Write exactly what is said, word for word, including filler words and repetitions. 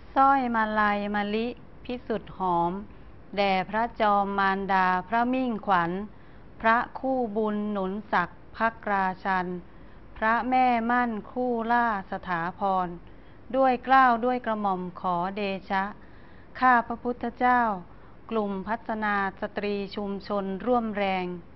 สร้อยมาลัยมะลิพิสุทธิ์หอมแด่พระจอมมารดาพระมิ่งขวัญพระคู่บุญหนุนศักดิ์พักราชันพระแม่มั่นคู่ล่าสถาพรด้วยเกล้าวด้วยกระหม่อมขอเดชะข้าพระพุทธเจ้ากลุ่มพัฒนาสตรีชุมชนร่วมแรง